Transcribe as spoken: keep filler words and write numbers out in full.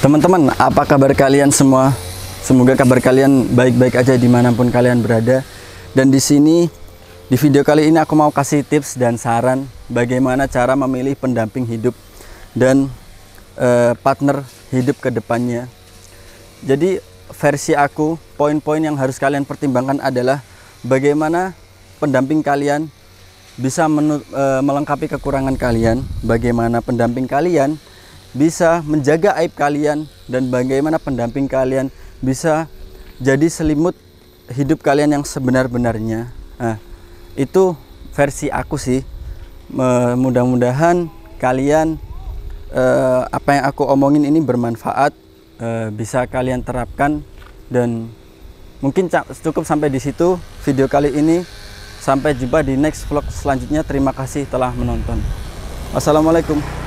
Teman-teman, apa kabar kalian semua? Semoga kabar kalian baik-baik aja dimanapun kalian berada. Dan di sini, di video kali ini aku mau kasih tips dan saran bagaimana cara memilih pendamping hidup dan eh, partner hidup ke depannya. Jadi versi aku, poin-poin yang harus kalian pertimbangkan adalah bagaimana pendamping kalian bisa menu, eh, melengkapi kekurangan kalian, bagaimana pendamping kalian bisa menjaga aib kalian, dan bagaimana pendamping kalian bisa jadi selimut hidup kalian yang sebenar-benarnya. Nah, itu versi aku sih. Mudah-mudahan kalian eh, apa yang aku omongin ini bermanfaat, eh, bisa kalian terapkan, dan mungkin cukup sampai di situ video kali ini. Sampai jumpa di next vlog selanjutnya. Terima kasih telah menonton. Wassalamualaikum.